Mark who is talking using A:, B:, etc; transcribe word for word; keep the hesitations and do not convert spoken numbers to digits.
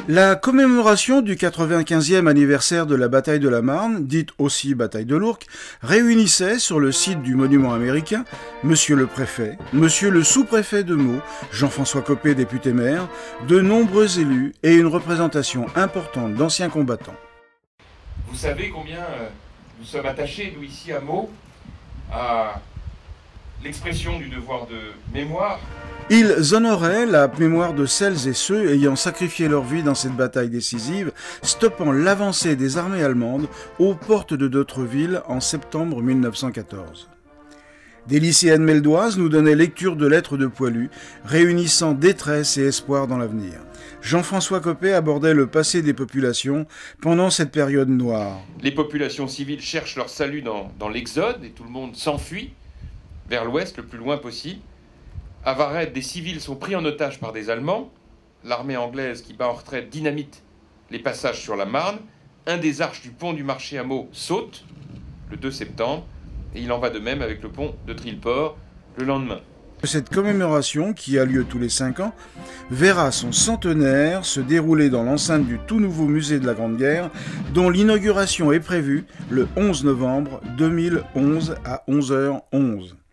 A: La commémoration du quatre-vingt-quinzième anniversaire de la bataille de la Marne, dite aussi bataille de l'Ourcq, réunissait sur le site du monument américain Monsieur le préfet, Monsieur le sous-préfet de Meaux, Jean-François Copé, député maire, de nombreux élus et une représentation importante d'anciens combattants.
B: Vous savez combien nous sommes attachés, nous ici à Meaux, à l'expression du devoir de mémoire.
A: Ils honoraient la mémoire de celles et ceux ayant sacrifié leur vie dans cette bataille décisive, stoppant l'avancée des armées allemandes aux portes de d'autres villes en septembre mille neuf cent quatorze. Des lycéennes meldoises nous donnaient lecture de lettres de poilus, réunissant détresse et espoir dans l'avenir. Jean-François Copé abordait le passé des populations pendant cette période noire.
B: Les populations civiles cherchent leur salut dans, dans l'exode et tout le monde s'enfuit vers l'ouest le plus loin possible. À Varennes, des civils sont pris en otage par des Allemands. L'armée anglaise qui bat en retraite dynamite les passages sur la Marne. Un des arches du pont du marché à Meaux saute le deux septembre. Et il en va de même avec le pont de Trilleport le lendemain.
A: Cette commémoration, qui a lieu tous les cinq ans, verra son centenaire se dérouler dans l'enceinte du tout nouveau musée de la Grande Guerre, dont l'inauguration est prévue le onze novembre deux mille onze à onze heures onze.